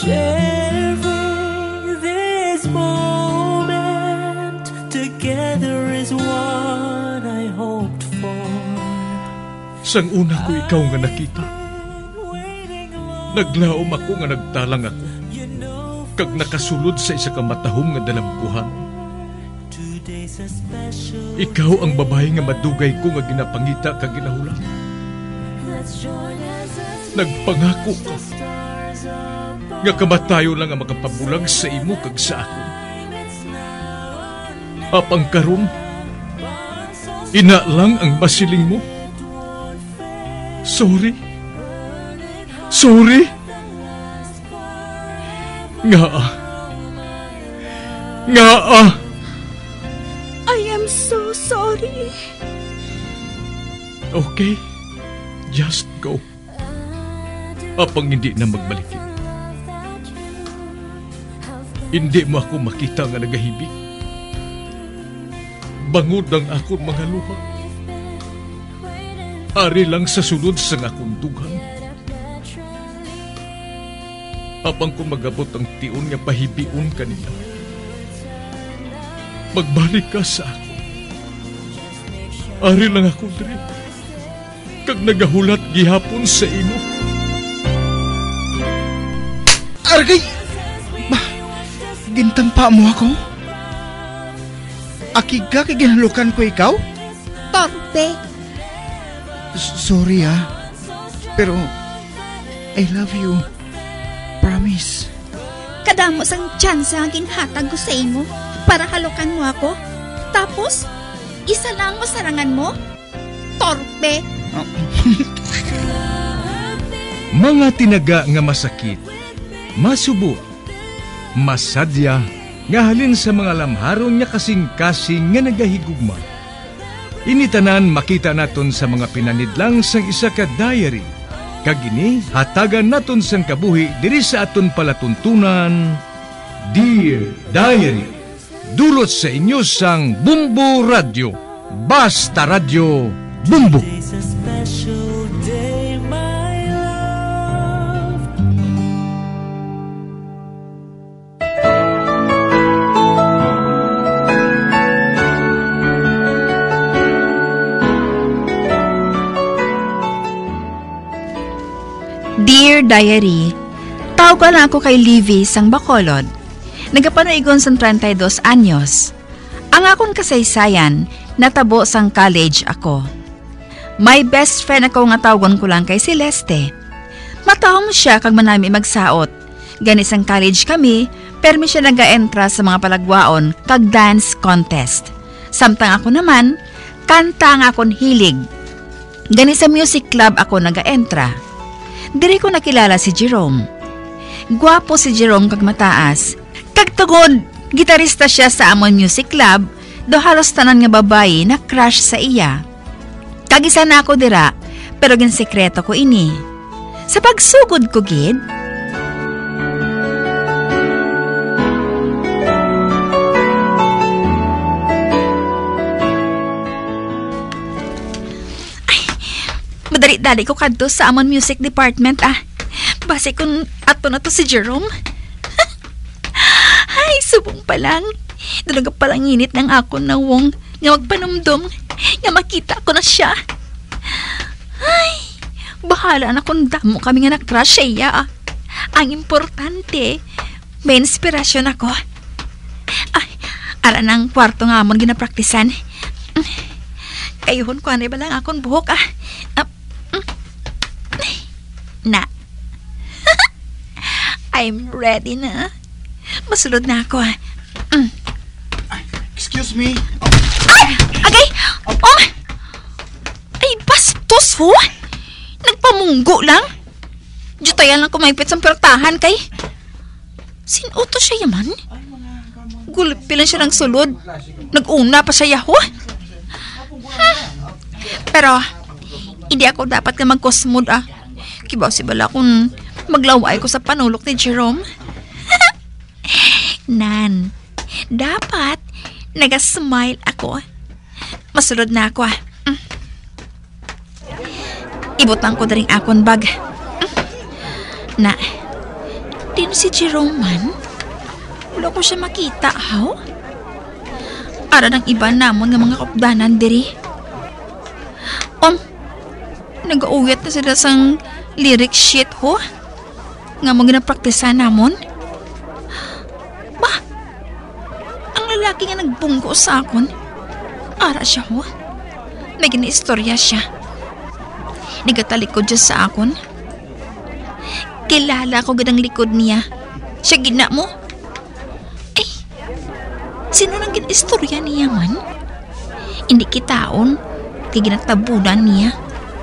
Sharing this moment together is what I hoped for. Sang una ko ikaw nga nakita, naglaom ako nga nagtalang ako, kag nakasulod sa isa ka matahom nga dalamkuhan. Ikaw ang babae nga madugay ko nga ginapangita kag ginahulan. Nagpangako ka nga kamatayo lang ang makapabulag sa imo kag sa ako. Apang karon, ina lang ang masiling mo. Sorry. Nga. I am so sorry. Okay, just go. Apang hindi na magbalikin. Hindi mo ako makita nga nagahibig. Bangod ang akong mga luha. Ari lang sa sulod sa akong dughan. Apang kung magabot ang tiun nga pahibiun kanila, magbalik ka sa ako. Ari lang ako diri, kag nagahulat gihapon sa imo. Argay! Gintampa mo ako? Akiga kay ginalukan ko ikaw? Torpe. Sorry pero I love you. Promise. Kadamo sang chance ang ginhatag ko sa imo para halukan mo ako. Tapos, isa lang mo sarangan mo? Torpe. Mga tinaga nga masakit, masubo, masadya, nga halin sa mga lamharon niya kasing-kasing nga nagahigugma. Initanan makita naton sa mga pinanidlang sang isa ka diary. Kagini, hatagan naton sang kabuhi diri sa aton palatuntunan. Dear Diary, dulot sa inyo sang Bumbo Radio. Basta Radio Bumbo. It's a special day, my love. Dear Diary, tawag lang ako kay Livy sang Bacolod. Nagapanoigon sang 32 anyos. Ang akong kasaysayan, natabo sang college ako. My best friend ako nga tawagon ko lang kay Celeste. Matahom siya kag manami magsaot. Gani sang college kami, permi siya nag-entra sa mga palagwaon kag dance contest. Samtang ako naman, kanta nga akong hilig. Gani sa music club ako nag-entra. Diri ko nakilala si Jerome. Gwapo si Jerome kag mataas. Kag tugod, gitarista siya sa amon music club, do halos tanan nga babayi na crush sa iya. Kag isa na ako dira, pero ginsekreto ko ini. Sa pagsugod ko gid, madali-dali ko kadto sa amon music department Base kung ato na to si Jerome. Ay, subong pa lang. Dalaga palang init ng ako na wong nga magpanumdum nga makita ko na siya. Ay, bahala na kung damo kami nga na-crush siya. Ang importante, may inspirasyon ako. Ay, ara ng kwarto nga amon ginapraktisan. Kayuhon ko anay ba lang akong buhok na. I'm ready na. Masulod na ako Excuse me. Ay! Agay! Ay, bastos ho! Nagpamunggo lang. Diyutayan lang kumaipit sa pertahan kay. Sinuto siya yaman? Gulpi lang siya ng sulod. Nag-una pa siya ho. Pero, hindi ako dapat ka mag-cosmood Kibaw si bala kung maglaway ko sa panulok ni Jerome. Nan, dapat naga-smile ako. Masulod na ako Ibutang ko na rin akong bag. Na, Din si Jerome man? Wala ko siya makita, how? Ara ng iba namon nga mga kapdanan diri. Nag-uwit na sila sang lyric sheet ho. Nga mo ginapraktisa namon. Bah, ang lalaki nga nagbunggo sa akon. Ara siya ho. May gina-istorya siya. Nagatalikod siya sa akon. Kilala ko gadang likod niya. Siya gina mo. Ay, sino nang gina-istorya niya man? Hindi kitaon. Kaya ginatabunan niya.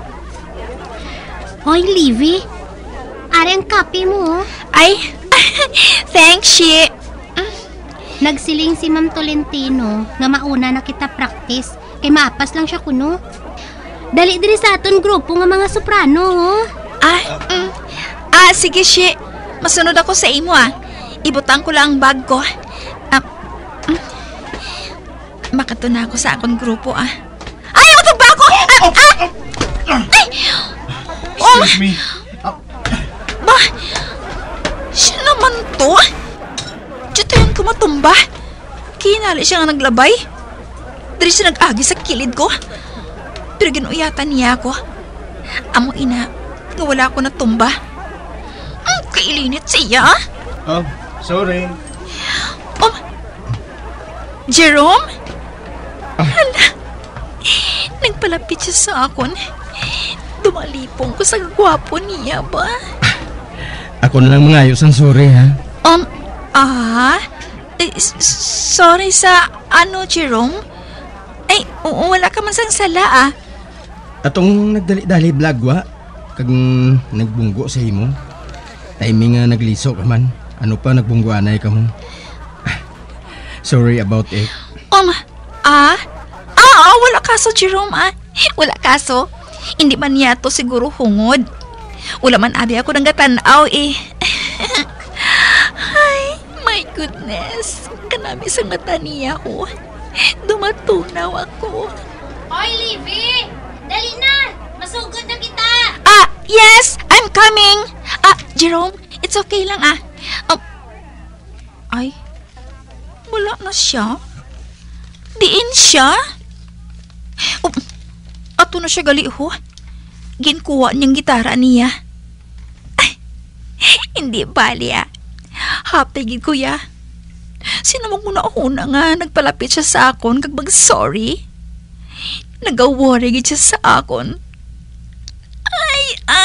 Hoy, Livy. Ari ang kape mo. Ay, thanks, she. Nagsiling si Ma'am Tolentino nga mauna na kita practice. Kay maapas lang siya kuno. Dali diri sa aton grupo nga mga soprano. Sige, she. Masunod ako sa imo, Ibutang ko lang ang bag ko. Makatuna ako sa akong grupo, Ay, utog ba ako? Ay! Excuse me. Ba? Siya naman to? Dito yung kumatumba. Kinali siya nga naglabay. Dari siya nag-agi sa kilid ko. Pero ginuyatan niya ako. Amo ina, nga wala ako natumba. Kailinit siya. Oh, sorry. Jerome? Hala. Nagpalapit siya sa akon. Dumalipong ko sa gwapo niya ba? Ako na lang mangayos ang sorry, ha? Sorry sa Jerome? Ay, wala ka man sang sala, Atong nagdali-dali vlog, wa? Kag nagbunggo sa imo. Timing nga nagliso ka man. Ano pa nagbungguanay ka mo? Sorry about it. Wala kaso, Jerome, Wala kaso. Hindi man niya to siguro hungod. Wala man abi ako nang gatanaw, Ay, my goodness. Kanami sa mata niya ko. Dumatunaw ako. Hoy, Livy! Dali na! Masugod na kita! Yes! I'm coming! Jerome, it's okay lang, Ay, wala na siya. Diin siya? Ato na siya gali, ho. Ginkuha niyang gitara niya. Ay, hindi bali, Happy gid kuya. Sino mo una nga nagpalapit siya sa akon kag mag-sorry? Nag-worry gid siya sa akon. Ay,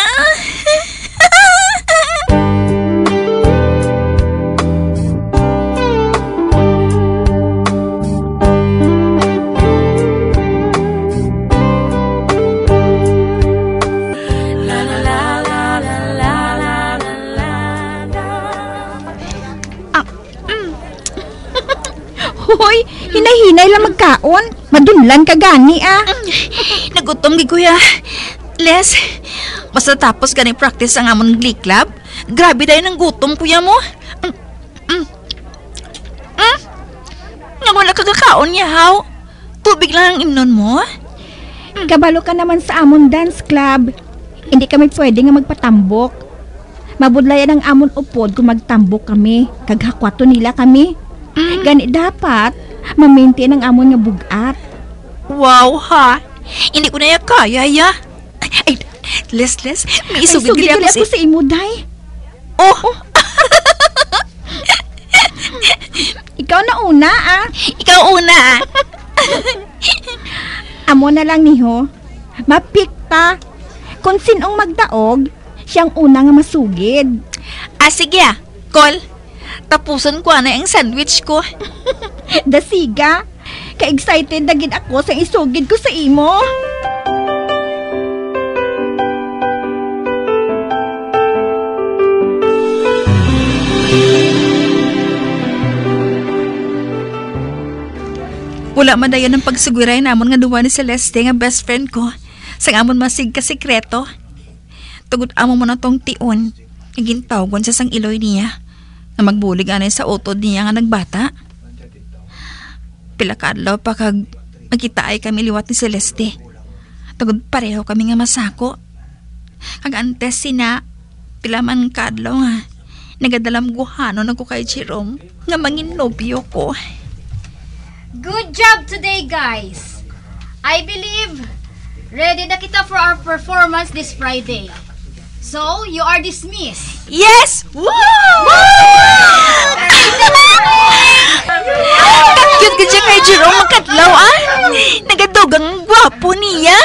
Hoy, hinay-hinay lang magkaon. Madunlan ka gani, Nagutom gid kuya. Les, basta tapos gani practice ang amon glee club. Grabe dayon ng gutom kuya mo. Wala ka kakaon niya, haw. Tubig lang ang imnon mo. Kabalo ka naman sa amon dance club. Hindi kami pwede nga magpatambok. Mabudlayan ang amon upod kung magtambok kami. Kaghakwato nila kami. Gani dapat ma-maintain ang amon nga bugat. Wow, ha? Hindi ko na kaya, ya. Ay, Les, may isugid gali ako sa imo, day. Ikaw na una, Ikaw una, Amo na lang niho. Mapikta. Kung sinong magdaog, siyang una nga masugid. Sige, Call. Tapusan ko na ang sandwich ko. Dasiga. Ka-excited na gid ako sa isugid ko sa imo. Wala man dayon ang pagsiguray namon nga duwa ni Celeste nga best friend ko. Sang amon masig ka sekreto. Tugod amo mo na tong tion. Nagintawgon sa sang iloy niya. Na magbulig anay sa utod niya nga nagbata. Pila kadlaw pa kag magkita ay kami liwat ni Celeste. Tugod pareho kami nga masako. Kag antes sina pila man kadlaw nga Nagadalamguhanon ako kay Jerome nga mangin nobyo ko. Good job today, guys. I believe ready na kita for our performance this Friday. So, you are dismissed. Yes! Woo! Cute ka siya kay Jerome makadlaw, ah! Nagadugang gwapo niya.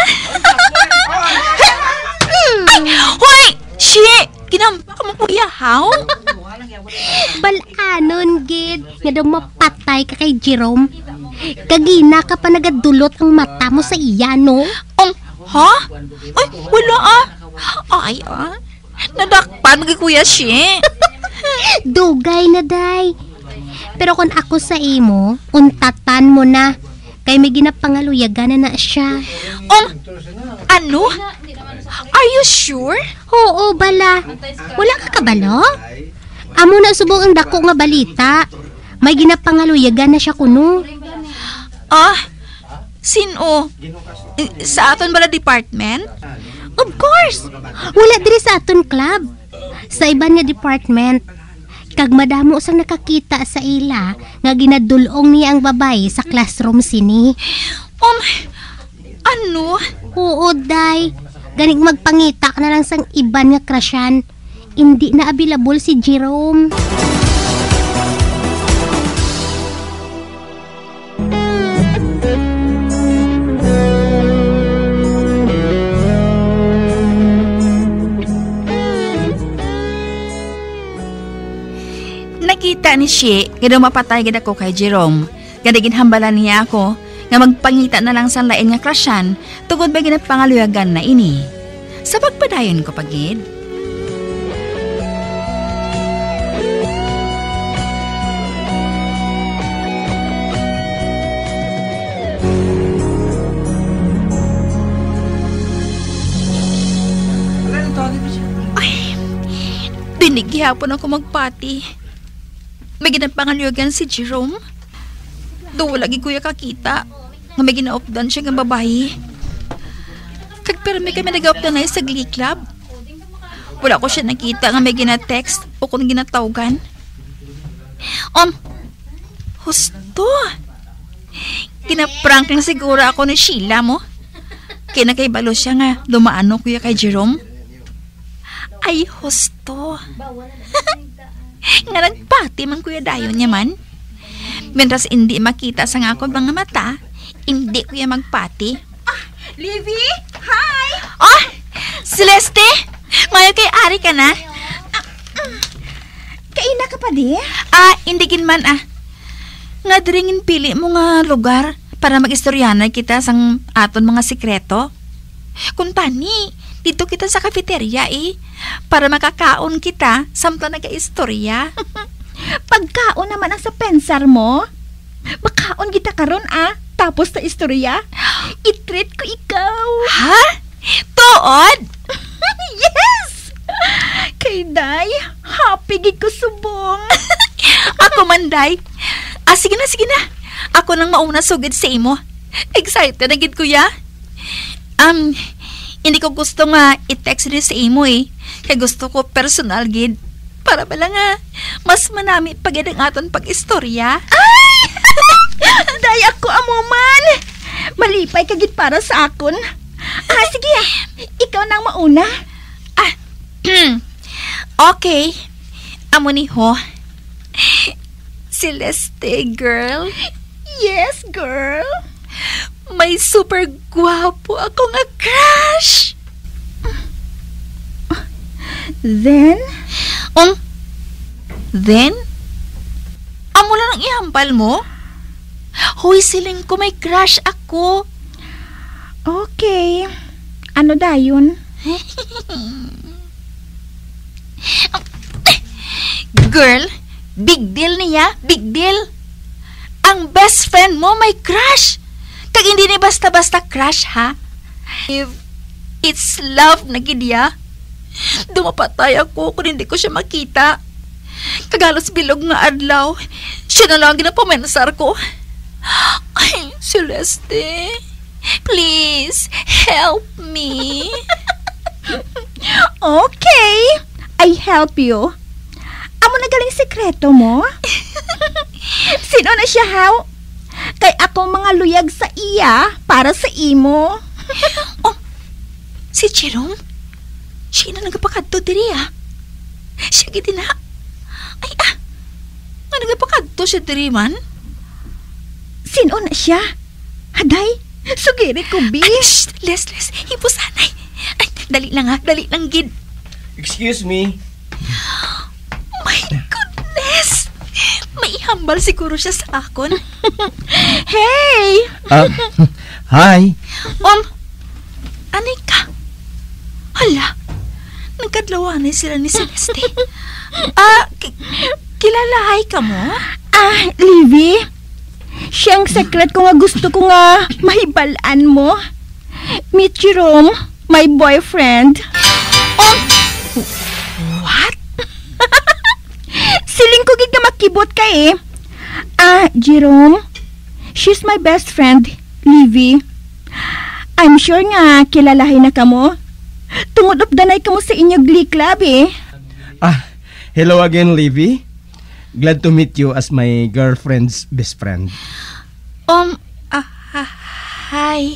Ay! Hoy! Shi! Kinampa ka mo kuya, how? Balanon, gid. Nga daw mapatay ka kay Jerome. Kagina ka pa nagadulot ang mata mo sa iya, no? Ha? Ay, wala ah. Ay, nadakpan kay kuya Shi. Dugay na, day. Pero kung ako sa imo, untatan mo na. Kay may ginapangaluyagan na siya. Ano? Are you sure? Oo, bala. Wala ka kabalo? Amo na subong ang dako nga balita. May ginapangaluyagan na siya kuno. Sino? Sa aton bala department? Of course. Wala diri sa aton club. Sa iban nga department. Kag madamo sang nakakita sa ila nga ginadulong niya ang babae sa classroom sini. Ano? Oo, day. Ganing magpangita ka na lang sang iban nga crushan. Hindi na available si Jerome. Nakita ni Shi, nga mapatay gid ako kay Jerome. Ganigin hambalan niya ako, nga magpangita na lang sa lain nga crushan, tugod ba ginapangaluyagan na ini. Sa pagpadayon ko pagid. Ay, dinighapon ako magpati. May ginapangaluyagan si Jerome. Do lagi kuya kakita nga may ginaopdan siya ng babae. Kag pero may kami nag-opdan na sa Glee Club. Wala ko siya nakita nga may gina-text o kung ginatawgan. Husto. Kinaprank lang siguro ako ni Sheila mo. Kaya nakaibalo siya nga dumaano kuya kay Jerome. Ay, husto. Nga nagpati man kuya dayon niya man. Mientras hindi makita sa nga ako mga mata, hindi kuya magpati. Livy! Hi! Celeste! Ngayon kay Ari ka na? Kaina ka pa di? Hindi man Nga diringin pili mo nga lugar para mag-istoryanan kita sang aton mga sikreto. Kung tani, dito kita sa cafeteria para makakaon kita samtang nag-istorya. Pagkaon naman ang sa pensar mo. Makaon kita karon tapos sa istorya. I-treat ko ikaw. Ha? Tuod? Yes! Kay Day, happy gid ko subong. Ako man, Day. Sige na. Ako nang mauna sugid sa imo. Excited na gid kuya. Hindi ko gusto nga i-text rin sa imo Kaya gusto ko personal gid. Para bala nga, mas manami pagid ang aton pag-istorya. Ay! Day ako amuman. Malipay ka gid para sa akon. Sige ikaw nang mauna. Okay. Amo ni ho. Celeste, girl. Yes, girl. May super gwapo ako nga crush. Then? Then? Amo lang ang ihambal mo? Hoy, siling ko may crush ako. Okay. Ano dayon? Girl, big deal niya, big deal. Ang best friend mo may crush. Kag hindi ni basta-basta crush, ha? If it's love na gidya, dumapatay ako kung hindi ko siya makita. Kagalos bilog nga adlaw, siya na lang ginapamensar ko. Ay, Celeste, please help me. Okay, I help you. Amo sekreto mo? Sino na siya, haw? Kay ako mga luyag sa iya para sa imo. Oh, si Jerome? Siya na nagapakadto diri Siya giti na. Ay nagapakadto siya diri man? Sino na siya? Haday, sugiri ko, bi. Ay, Les, hipusanay. Ay, dali lang gid. Excuse me. My goodness! May ihambal siguro siya sa akon. Hey! Hi. Anay ka? Hala, nagkadlawanay sila ni Celeste. Kilalahay ka mo? Livy, siyang secret ko nga gusto ko nga mahibalaan mo. Meet Jerome, my boyfriend. What? Siling ko gid ka makibot ka eh. Jerome, she's my best friend, Livy. I'm sure nga kilalahin na kamo. Tungod updanay kamo sa inyong glee club eh. Hello again, Livy. Glad to meet you as my girlfriend's best friend. Hi.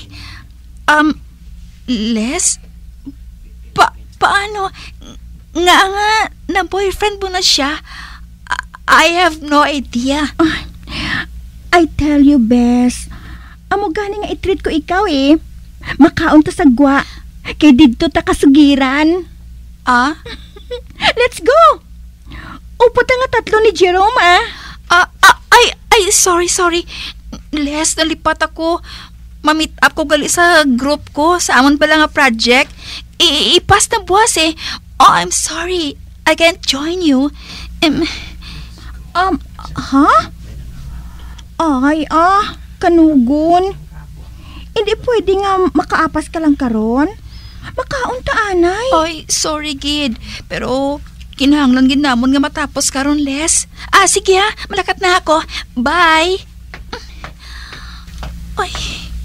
Les? Paano? Nga na boyfriend mo na siya? I have no idea. I tell you, Bes. Amo gani nga i-treat ko ikaw eh. Makaon ta sa gwa. Kay didto ta kasugiran. Let's go! Upo ta nga tatlo ni Jerome Ay, sorry. Les, nalipat ako. Ma-meet up ko gali sa group ko sa amon pala nga project. Ipas na buwas eh. I'm sorry. I can't join you. Kanugon. Hindi pwede nga makaapas ka lang karon. Makaunta anay. Ay, sorry gid. Pero kinahanglan gid namon nga matapos karon, Les. Sige malakat na ako. Bye. Ay.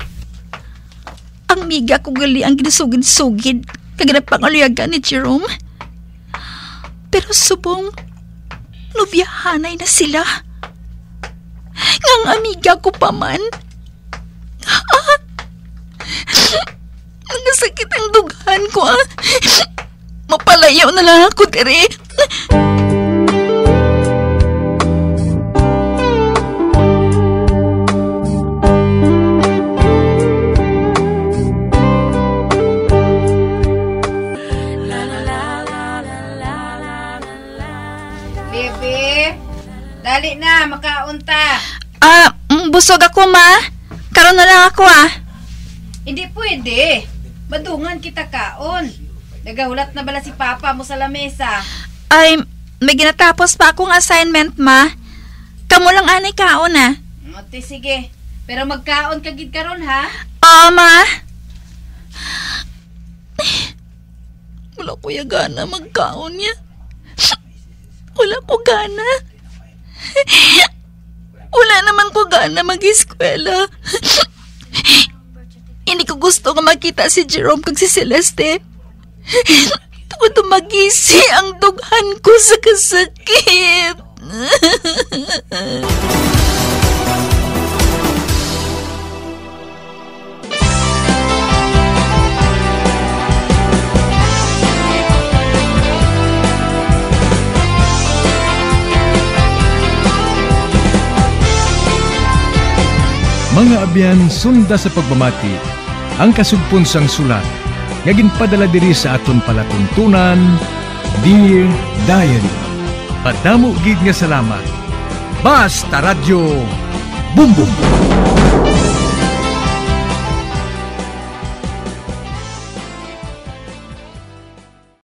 Ang miga ko gali ang ginasugid-sugid kaganap pangaluyagan ni Jerome. Pero subong nobyahanay na sila. Ngang amiga ko pa man. Nagasakit ang dugaan ko Mapalayaw na lang ako diri. Bebe, dali na, makaunta. Busog ako, ma. Karon na lang ako, Hindi pwede. Badungan kita kaon. Nagahulat na bala si Papa mo sa lamesa? Ay, may ginatapos pa akong assignment, ma. Kamu lang anay kaon, Ate, sige. Pero magkaon ka gid karon, ha? Ma. Wala ko gana magkaon niya. Wala ko gana. Wala naman ko gana mag-eskwela. Hindi ko gusto nga makita si Jerome kag si Celeste. Tungod magisi ang dughan ko sa kasakit. Mga abyan, sunda sa pagmamati, ang kasugpon sang sulat, nga ginpadala diri sa aton palatuntunan, Dear Diary. Padamo gid nga salamat. Basta Radyo Bumbum!